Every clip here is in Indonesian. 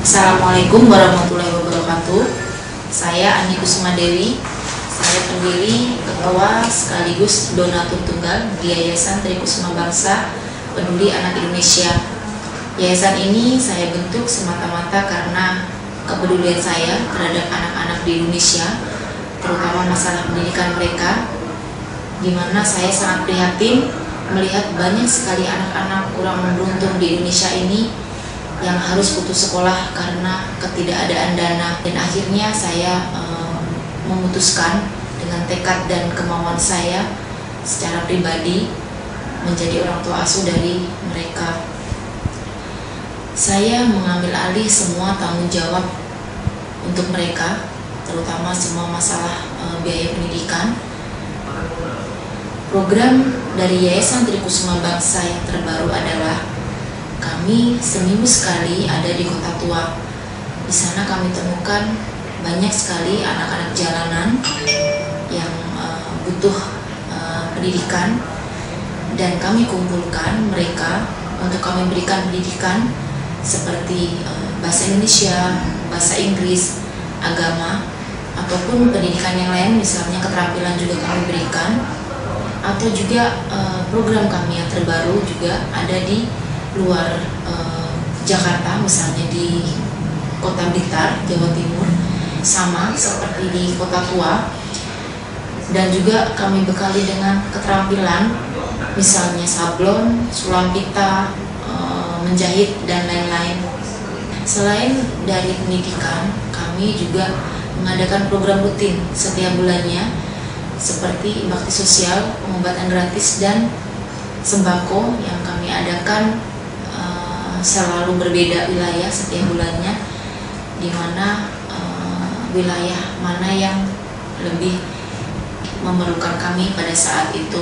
Assalamualaikum warahmatullahi wabarakatuh. Saya Andi Kusuma Dewi. Saya pendiri, ketua sekaligus donatur tunggal di Yayasan Trikusuma Bangsa Peduli Anak Indonesia. Yayasan ini saya bentuk semata-mata karena kepedulian saya terhadap anak-anak di Indonesia, terutama masalah pendidikan mereka, di mana saya sangat prihatin melihat banyak sekali anak-anak kurang beruntung di Indonesia ini yang harus putus sekolah karena ketidakadaan dana. Dan akhirnya saya memutuskan dengan tekad dan kemauan saya secara pribadi menjadi orang tua asuh dari mereka. Saya mengambil alih semua tanggung jawab untuk mereka, terutama semua masalah biaya pendidikan. Program dari Yayasan Trikusuma Bangsa yang terbaru adalah kami seminggu sekali ada di Kota Tua. Di sana kami temukan banyak sekali anak-anak jalanan yang butuh pendidikan, dan kami kumpulkan mereka untuk kami berikan pendidikan seperti bahasa Indonesia, bahasa Inggris, agama, ataupun pendidikan yang lain, misalnya keterampilan juga kami berikan. Atau juga program kami yang terbaru juga ada di luar Jakarta, misalnya di Kota Blitar, Jawa Timur, sama seperti di Kota Tua. Dan juga kami bekali dengan keterampilan, misalnya sablon, sulam pita, menjahit, dan lain-lain. Selain dari pendidikan, kami juga mengadakan program rutin setiap bulannya, seperti bakti sosial, pengobatan gratis, dan sembako yang kami adakan selalu berbeda wilayah setiap bulannya, di mana wilayah mana yang lebih memerlukan kami pada saat itu.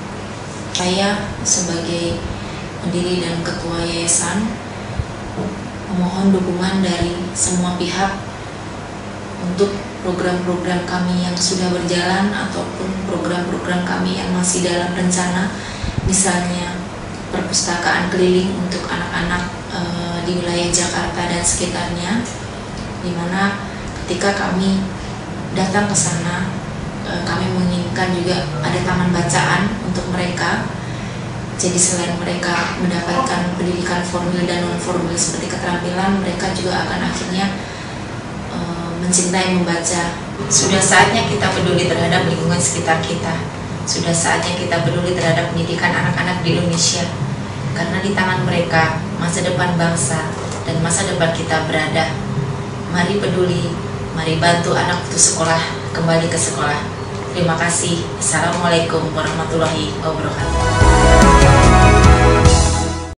Saya sebagai pendiri dan ketua yayasan memohon dukungan dari semua pihak untuk program-program kami yang sudah berjalan ataupun program-program kami yang masih dalam rencana, misalnya perpustakaan keliling untuk anak-anak di wilayah Jakarta dan sekitarnya, di mana ketika kami datang ke sana, kami menginginkan juga ada taman bacaan untuk mereka. Jadi selain mereka mendapatkan pendidikan formal dan non formal seperti keterampilan, mereka juga akan akhirnya mencintai membaca. Sudah saatnya kita peduli terhadap lingkungan sekitar kita. Sudah saatnya kita peduli terhadap pendidikan anak-anak di Indonesia. Karena di tangan mereka masa depan bangsa dan masa depan kita berada. Mari peduli, mari bantu anak putus sekolah kembali ke sekolah. Terima kasih. Assalamualaikum warahmatullahi wabarakatuh.